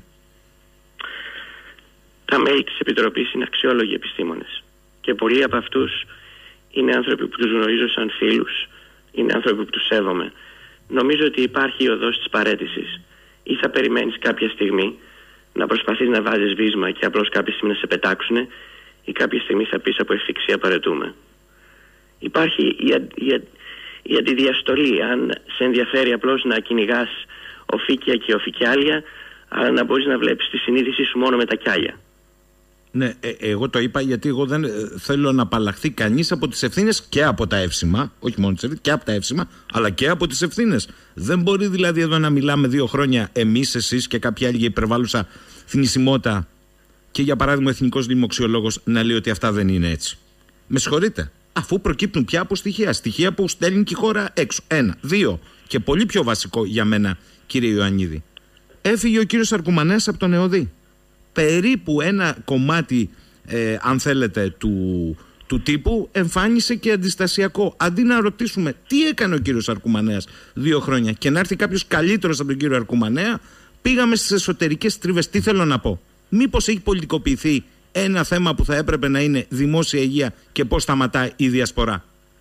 Τα μέλη της Επιτροπής είναι αξιόλογοι επιστήμονες. Και πολλοί από αυτούς είναι άνθρωποι που τους γνωρίζω σαν φίλους. Είναι άνθρωποι που τους σέβομαι. Νομίζω ότι υπάρχει η οδός της παραίτησης. Ή θα περιμένεις κάποια στιγμή να προσπαθείς να βάζεις βίσμα και απλώς κάποια στιγμή να σε πετάξουνε, ή κάποια στιγμή θα πεις από ευθυξία παραιτούμε. Υπάρχει η αντιδιαστολή. Αν σε ενδιαφέρει απλώς να κυνηγάς οφίκια και οφικιάλια, αλλά να μπορείς να βλέπεις τη συνείδησή σου μόνο με τα κιάλια. Ναι, εγώ το είπα γιατί εγώ δεν θέλω να απαλλαχθεί κανείς από τις ευθύνες και από τα εύσημα, όχι μόνο τις ευθύνες, και από τα εύσημα, αλλά και από τις ευθύνες. Δεν μπορεί δηλαδή εδώ να μιλάμε 2 χρόνια εμείς, εσείς και κάποια άλλη για υπερβάλλουσα θνησιμότητα, και για παράδειγμα ο Εθνικός Λοιμοξιολόγος να λέει ότι αυτά δεν είναι έτσι. Με συγχωρείτε, αφού προκύπτουν πια από στοιχεία που στέλνει και η χώρα έξω. 1, 2, και πολύ πιο βασικό για μένα, κύριε Ιωαννίδη, έφυγε ο κύριος Αρκουμανέας από τον ΕΟΔΗ. Περίπου ένα κομμάτι, αν θέλετε, του τύπου εμφάνισε και αντιστασιακό. Αντί να ρωτήσουμε τι έκανε ο κύριος Αρκουμανέας 2 χρόνια και να έρθει κάποιος καλύτερος από τον κύριο Αρκουμανέα, πήγαμε στις εσωτερικές τρίβες. Τι θέλω να πω? Μήπως έχει πολιτικοποιηθεί ένα θέμα που θα έπρεπε να είναι δημόσια υγεία και πώς σταματάει η διασπορά?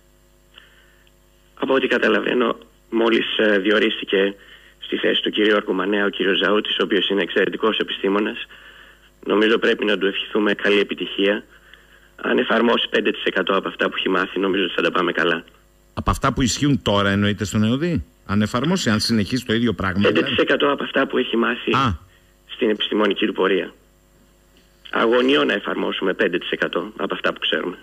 Από ό,τι καταλαβαίνω, μόλις διορίστηκε στη θέση του κυρίου Αρκουμανέα ο κύριος Ζαούτης, ο οποίος είναι εξαιρετικός επιστήμονας. Νομίζω πρέπει να του ευχηθούμε καλή επιτυχία. Αν εφαρμόσει 5% από αυτά που έχει μάθει, νομίζω ότι θα τα πάμε καλά. Από αυτά που ισχύουν τώρα εννοείται στον ΕΟΔΗ? Αν εφαρμόσει, αν συνεχίσει το ίδιο πράγμα? 5% από αυτά που έχει μάθει στην επιστημονική του πορεία. Αγωνιώ να εφαρμόσουμε 5% από αυτά που ξέρουμε.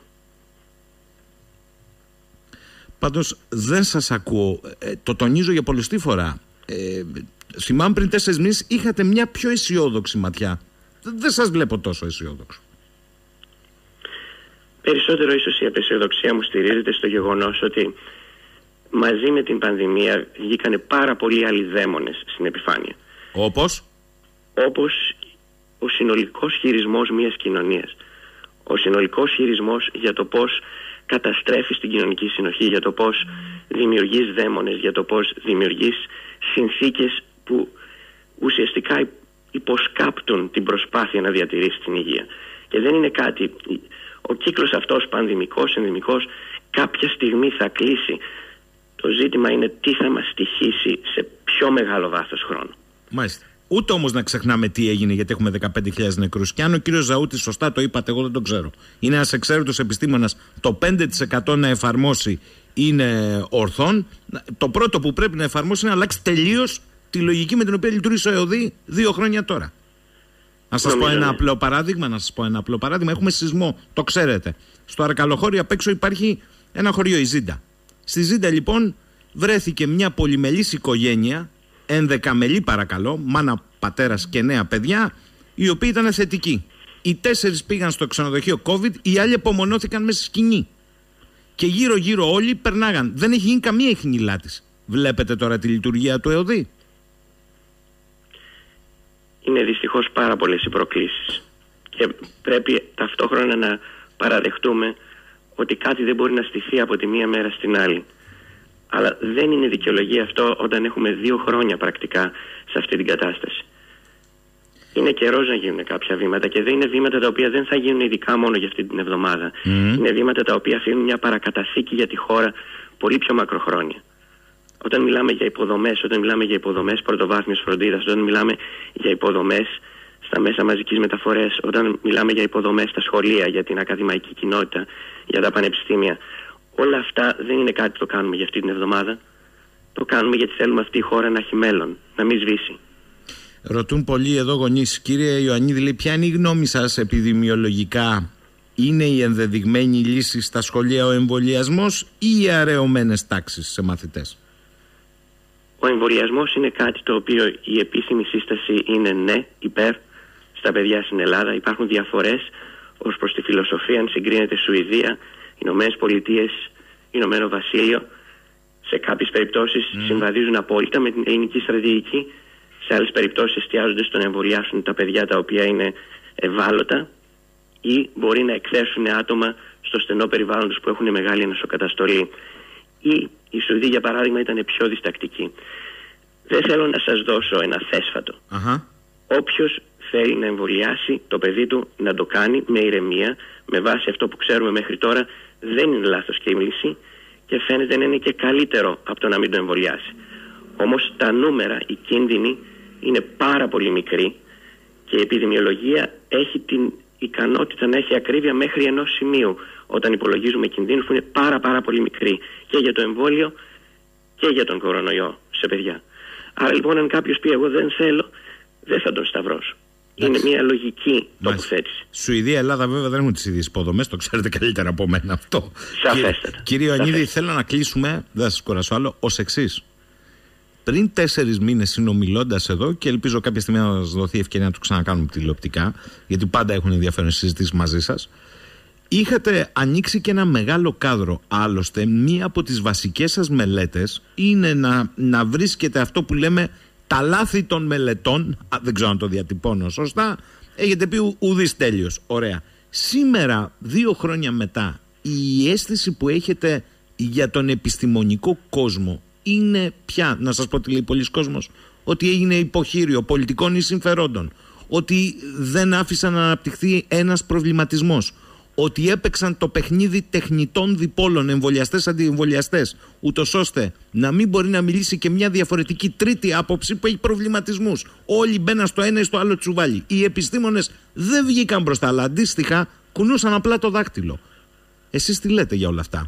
Πάντως δεν σας ακούω. Το τονίζω για πολλωστή φορά. Θυμάμαι πριν 4 μήνες είχατε μια πιο αισιόδοξη ματιά. Δεν σας βλέπω τόσο αισιόδοξο. Περισσότερο ίσως η απεσιοδοξία μου στηρίζεται στο γεγονός ότι μαζί με την πανδημία βγήκανε πάρα πολλοί άλλοι δαίμονες στην επιφάνεια. Όπως? Όπως ο συνολικός χειρισμός μιας κοινωνίας. Ο συνολικός χειρισμός για το πώς καταστρέφεις την κοινωνική συνοχή, για το πώς δημιουργείς δαίμονες, για το πώς δημιουργείς συνθήκες που ουσιαστικά υποσκάπτουν την προσπάθεια να διατηρήσει την υγεία. Και δεν είναι κάτι... Ο κύκλος αυτός πανδημικός, ενδημικός, κάποια στιγμή θα κλείσει. Το ζήτημα είναι τι θα μας στοιχήσει σε πιο μεγάλο βάθος χρόνου. Μάλιστα. Ούτε όμως να ξεχνάμε τι έγινε, γιατί έχουμε 15.000 νεκρούς. Και αν ο κύριος Ζαούτης, σωστά το είπατε, εγώ δεν το ξέρω, είναι ένας εξαίρετος επιστήμονας, το 5% να εφαρμόσει είναι ορθόν. Το πρώτο που πρέπει να εφαρμόσει είναι να αλλάξει τελείως τη λογική με την οποία λειτουργήσε ο ΕΟΔΗ 2 χρόνια τώρα. Να σας πω ένα απλό παράδειγμα. Έχουμε σεισμό, το ξέρετε. Στο Αρκαλοχώρι απ' έξω υπάρχει ένα χωριό, η Ζήντα. Στη Ζήντα λοιπόν βρέθηκε μια πολυμελής οικογένεια, 11μελή παρακαλώ, μάνα, πατέρας και 9 παιδιά, οι οποίοι ήταν θετικοί. Οι 4 πήγαν στο ξενοδοχείο COVID, οι άλλοι απομονώθηκαν μέσα στη σκηνή. Και γύρω-γύρω όλοι περνάγαν. Δεν έχει γίνει καμία ιχνηλά της. Βλέπετε τώρα τη λειτουργία του ΕΟΔΗ. είναι δυστυχώς πάρα πολλές οι προκλήσεις και πρέπει ταυτόχρονα να παραδεχτούμε ότι κάτι δεν μπορεί να στηθεί από τη μία μέρα στην άλλη. Αλλά δεν είναι δικαιολογία αυτό όταν έχουμε 2 χρόνια πρακτικά σε αυτή την κατάσταση. Είναι καιρός να γίνουν κάποια βήματα και δεν είναι βήματα τα οποία δεν θα γίνουν ειδικά μόνο για αυτή την εβδομάδα. Είναι βήματα τα οποία αφήνουν μια παρακαταθήκη για τη χώρα πολύ πιο μακροχρόνια. Όταν μιλάμε για υποδομές πρωτοβάθμιας φροντίδας, όταν μιλάμε για υποδομές στα μέσα μαζικής μεταφορές, όταν μιλάμε για υποδομές στα σχολεία, για την ακαδημαϊκή κοινότητα, για τα πανεπιστήμια, όλα αυτά δεν είναι κάτι το κάνουμε για αυτή την εβδομάδα. Το κάνουμε γιατί θέλουμε αυτή η χώρα να έχει μέλλον, να μην σβήσει. Ρωτούν πολλοί εδώ γονείς. Κύριε Ιωαννίδη, λέει, ποια είναι η γνώμη σας επιδημιολογικά? Είναι η ενδεδειγμένη λύση στα σχολεία ο εμβολιασμός ή οι αραιωμένες τάξεις σε μαθητές? Ο εμβολιασμός είναι κάτι το οποίο η επίσημη σύσταση είναι ναι, υπέρ στα παιδιά στην Ελλάδα. Υπάρχουν διαφορές ως προς τη φιλοσοφία, αν συγκρίνεται Σουηδία, Ηνωμένες Πολιτείες, Ηνωμένο Βασίλειο. Σε κάποιες περιπτώσεις συμβαδίζουν απόλυτα με την ελληνική στρατηγική. Σε άλλες περιπτώσεις εστιάζονται στο να εμβολιάσουν τα παιδιά τα οποία είναι ευάλωτα ή μπορεί να εκθέσουν άτομα στο στενό περιβάλλον τους που έχουν μεγάλη νοσοκαταστολή. Ή η Σουηδία, για παράδειγμα, ήταν πιο διστακτική. Δεν θέλω να σας δώσω ένα θέσφατο. Όποιος θέλει να εμβολιάσει το παιδί του να το κάνει με ηρεμία, με βάση αυτό που ξέρουμε μέχρι τώρα, δεν είναι λάθος και η λύση και φαίνεται να είναι και καλύτερο από το να μην το εμβολιάσει. Όμως τα νούμερα, οι κίνδυνοι είναι πάρα πολύ μικροί και η επιδημιολογία έχει την ικανότητα να έχει ακρίβεια μέχρι ενός σημείου όταν υπολογίζουμε κινδύνους που είναι πάρα πολύ μικροί και για το εμβόλιο και για τον κορονοϊό σε παιδιά. Άρα λοιπόν, αν κάποιος πει εγώ δεν θέλω, δεν θα τον σταυρώσω. Είναι μια λογική τοποθέτηση. Σουηδία, Ελλάδα βέβαια δεν έχουν τις ίδιες υποδομές, το ξέρετε καλύτερα από μένα αυτό. Σαφέστατα. Κύριε Ιωαννίδη, θέλω να κλείσουμε, δεν θα σας κουράσω άλλο, ως εξής. Πριν 4 μήνες συνομιλώντας εδώ, και ελπίζω κάποια στιγμή να σας δοθεί ευκαιρία να το ξανακάνουμε τηλεοπτικά, γιατί πάντα έχουν ενδιαφέρον συζητήσεις μαζί σας, είχατε ανοίξει και ένα μεγάλο κάδρο. Άλλωστε, μία από τις βασικές σας μελέτες είναι να βρίσκετε αυτό που λέμε τα λάθη των μελετών. Δεν ξέρω αν το διατυπώνω σωστά. Έχετε πει ουδής τέλειος. Ωραία. Σήμερα, 2 χρόνια μετά, η αίσθηση που έχετε για τον επιστημονικό κόσμο είναι πια, να σας πω τι λέει πολλοί κόσμος, ότι έγινε υποχείριο πολιτικών ή συμφερόντων, ότι δεν άφησαν να αναπτυχθεί ένας προβληματισμός, ότι έπαιξαν το παιχνίδι τεχνητών διπόλων, εμβολιαστές αντιεμβολιαστές, ούτως ώστε να μην μπορεί να μιλήσει και μια διαφορετική τρίτη άποψη που έχει προβληματισμούς. Όλοι μπαίναν στο ένα ή στο άλλο τσουβάλι. Οι επιστήμονες δεν βγήκαν μπροστά, αλλά αντίστοιχα κουνούσαν απλά το δάκτυλο. Εσείς τι λέτε για όλα αυτά?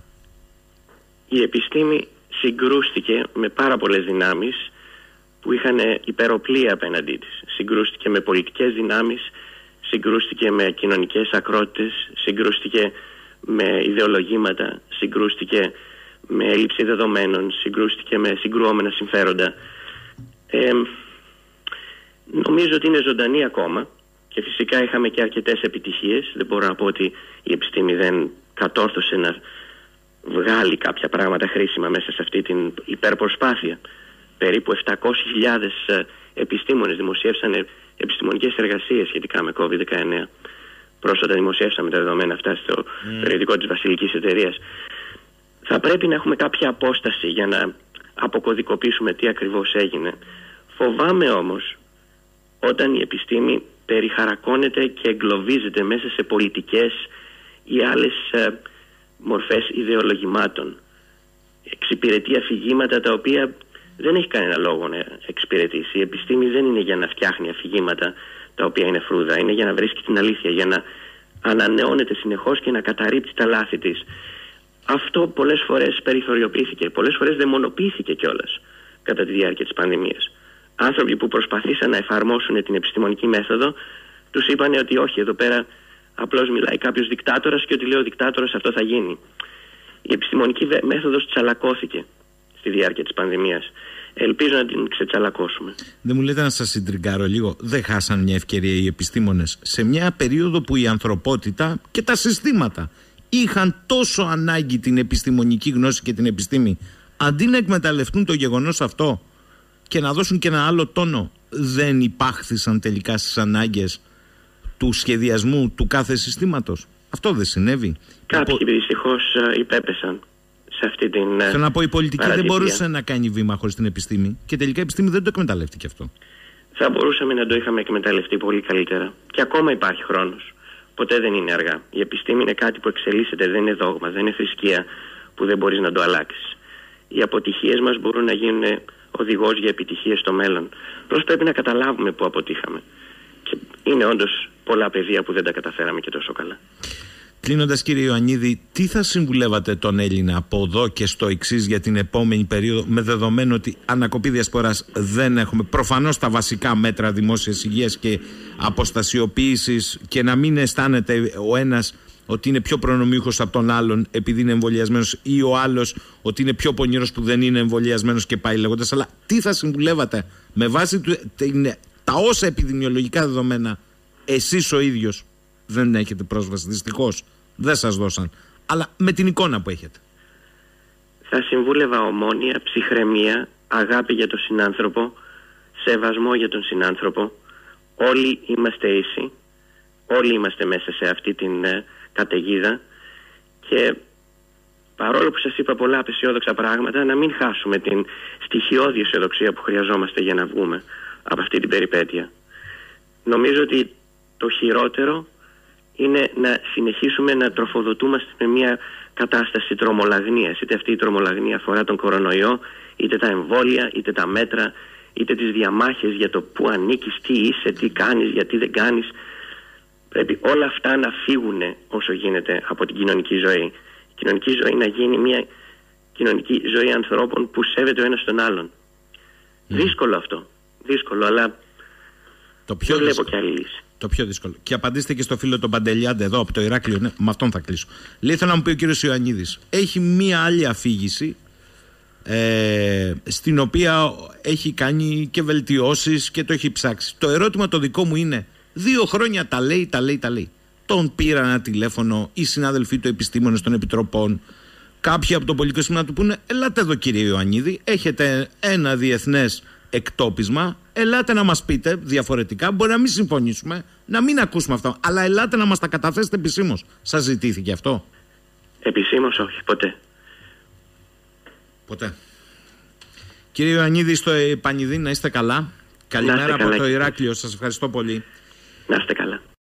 Η επιστήμη συγκρούστηκε με πάρα πολλές δυνάμεις που είχαν υπεροπλία απέναντί της. Συγκρούστηκε με πολιτικές δυνάμεις, συγκρούστηκε με κοινωνικές ακρότητες, συγκρούστηκε με ιδεολογήματα, συγκρούστηκε με έλλειψη δεδομένων, συγκρούστηκε με συγκρουόμενα συμφέροντα. Νομίζω ότι είναι ζωντανή ακόμα και φυσικά είχαμε και αρκετές επιτυχίες. Δεν μπορώ να πω ότι η επιστήμη δεν κατόρθωσε να βγάλει κάποια πράγματα χρήσιμα μέσα σε αυτή την υπερπροσπάθεια. Περίπου 700.000 επιστήμονες δημοσίευσαν επιστημονικές εργασίες σχετικά με COVID-19. Πρόσφατα δημοσίευσαμε τα δεδομένα αυτά στο περιοδικό της Βασιλικής Εταιρείας. Θα πρέπει να έχουμε κάποια απόσταση για να αποκωδικοποιήσουμε τι ακριβώς έγινε. Φοβάμαι όμως όταν η επιστήμη περιχαρακώνεται και εγκλωβίζεται μέσα σε πολιτικές ή άλλες μορφές ιδεολογημάτων. Εξυπηρετεί αφηγήματα τα οποία δεν έχει κανένα λόγο να εξυπηρετήσει. Η επιστήμη δεν είναι για να φτιάχνει αφηγήματα τα οποία είναι φρούδα. Είναι για να βρίσκει την αλήθεια, για να ανανεώνεται συνεχώς και να καταρρίπτει τα λάθη της. Αυτό πολλές φορές περιθωριοποιήθηκε, πολλές φορές δαιμονοποιήθηκε κιόλας κατά τη διάρκεια της πανδημίας. Άνθρωποι που προσπαθήσαν να εφαρμόσουν την επιστημονική μέθοδο τους είπαν ότι όχι, εδώ πέρα απλώς μιλάει κάποιος δικτάτορας και ότι λέει ο δικτάτορας αυτό θα γίνει. Η επιστημονική μέθοδος τσαλακώθηκε στη διάρκεια της πανδημίας. Ελπίζω να την ξετσαλακώσουμε. Δεν μου λέτε να σας συντριγκάρω λίγο? Δεν χάσαν μια ευκαιρία οι επιστήμονες σε μια περίοδο που η ανθρωπότητα και τα συστήματα είχαν τόσο ανάγκη την επιστημονική γνώση και την επιστήμη, αντί να εκμεταλλευτούν το γεγονός αυτό και να δώσουν και ένα άλλο τόνο, δεν υπάχθησαν τελικά στις ανάγκες του σχεδιασμού του κάθε συστήματος? Αυτό δεν συνέβη? Κάποιοι δυστυχώς υπέπεσαν σε αυτή την. Θέλω να πω, η πολιτική παρατυπία. δεν μπορούσε να κάνει βήμα χωρίς την επιστήμη, και τελικά η επιστήμη δεν το εκμεταλλεύτηκε αυτό. Θα μπορούσαμε να το είχαμε εκμεταλλευτεί πολύ καλύτερα. Και ακόμα υπάρχει χρόνος. Ποτέ δεν είναι αργά. Η επιστήμη είναι κάτι που εξελίσσεται, δεν είναι δόγμα, δεν είναι θρησκεία που δεν μπορείς να το αλλάξεις. Οι αποτυχίες μας μπορούν να γίνουν οδηγός για επιτυχίες στο μέλλον. Απλώς πρέπει να καταλάβουμε που αποτύχαμε. Και είναι όντως πολλά πεδία που δεν τα καταφέραμε και τόσο καλά. Κλείνοντας, κύριε Ιωαννίδη, τι θα συμβουλεύατε τον Έλληνα από εδώ και στο εξής για την επόμενη περίοδο, με δεδομένο ότι ανακοπή διασποράς δεν έχουμε, προφανώς τα βασικά μέτρα δημόσιας υγείας και αποστασιοποίησης, και να μην αισθάνεται ο ένας ότι είναι πιο προνομιούχος από τον άλλον επειδή είναι εμβολιασμένος, ή ο άλλος ότι είναι πιο πονηρός που δεν είναι εμβολιασμένος, και πάει λέγοντας. Αλλά τι θα συμβουλεύατε με βάση τα όσα επιδημιολογικά δεδομένα εσείς ο ίδιος δεν έχετε πρόσβαση, δυστυχώς δεν σας δώσαν, αλλά με την εικόνα που έχετε? Θα συμβούλευα ομόνοια, ψυχραιμία, αγάπη για τον συνάνθρωπο, σεβασμό για τον συνάνθρωπο. Όλοι είμαστε ίσοι, όλοι είμαστε μέσα σε αυτή την καταιγίδα, και παρόλο που σας είπα πολλά απεσιόδοξα πράγματα, να μην χάσουμε την στοιχειώδη αισιοδοξία που χρειαζόμαστε για να βγούμε από αυτή την περιπέτεια. Νομίζω ότι το χειρότερο είναι να συνεχίσουμε να τροφοδοτούμαστε με μια κατάσταση τρομολαγνίας. Είτε αυτή η τρομολαγνία αφορά τον κορονοϊό, είτε τα εμβόλια, είτε τα μέτρα, είτε τις διαμάχες για το πού ανήκεις, τι είσαι, τι κάνεις, γιατί δεν κάνεις. Πρέπει όλα αυτά να φύγουν όσο γίνεται από την κοινωνική ζωή. Η κοινωνική ζωή να γίνει μια κοινωνική ζωή ανθρώπων που σέβεται ο ένας τον άλλον. Δύσκολο αυτό. Δύσκολο, αλλά δεν βλέπω κι άλλη λύση. Το πιο δύσκολο. Και απαντήστε και στο φίλο τον Παντελιάντε εδώ από το Ηράκλειο. Ναι, με αυτόν θα κλείσω. Λέει, θέλω να μου πει ο κύριος Ιωαννίδης, έχει μία άλλη αφήγηση στην οποία έχει κάνει και βελτιώσεις και το έχει ψάξει. Το ερώτημα το δικό μου είναι, 2 χρόνια τα λέει. Τον πήρα ένα τηλέφωνο οι συνάδελφοί του, επιστήμονες των επιτροπών, κάποιοι από το πολιτικό σύστημα να του πούνε, ελάτε εδώ κύριε Ιωαννίδη, έχετε ένα διεθνές εκτόπισμα, ελάτε να μας πείτε διαφορετικά, μπορεί να μην συμφωνήσουμε, να μην ακούσουμε αυτό, αλλά ελάτε να μας τα καταθέσετε επισήμως. Σας ζητήθηκε αυτό? Επισήμως όχι, ποτέ. Κύριε Ιωαννίδη, στο Πανιδί, να είστε καλά. Καλημέρα από το Ηράκλειο, σας ευχαριστώ πολύ. Να είστε καλά.